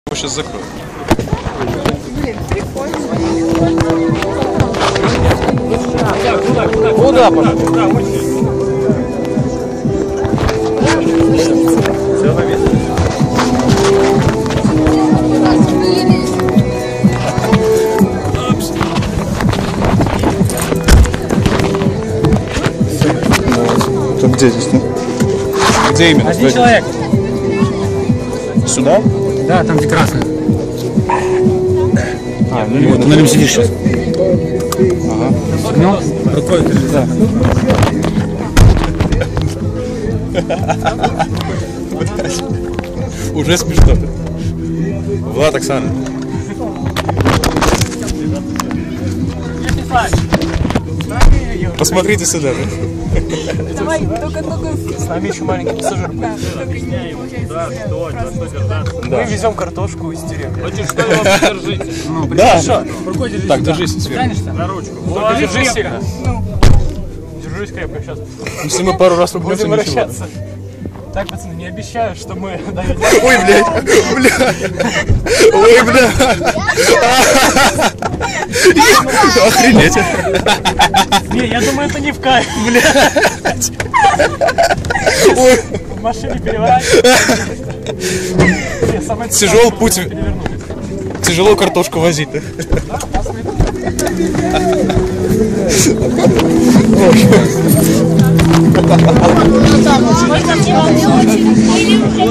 сейчас закрою. Блин, прикольно. Куда пошел? Все на месте. Тут где здесь? Ну? Где именно? Один человек. Сюда? Да, там где красный. Ну Вот, на нем сидишь сейчас. Ага. Ну, рукой держи. Да. Уже смешно. Влад, Оксана. Посмотрите сюда. Давай, только С нами еще маленький пассажир будет. Мы везем картошку из деревни. Хочешь, что ли, вообще держите? Ну, Да. рукой держись. Так, держись сверху. Тянешься? На ручку. Только держись сильно. Держись крепко, сейчас Если мы пару раз рубнемся, будем ничего. вращаться. Так, пацаны, не обещаю, что мы доедем. Ой, блядь, блядь. Ой, блядь. Охренеть. Не, я думаю, это не в кайф. Блядь. В машине переворачиваться. Тяжелый путь. Тяжело картошку возить. можно делать.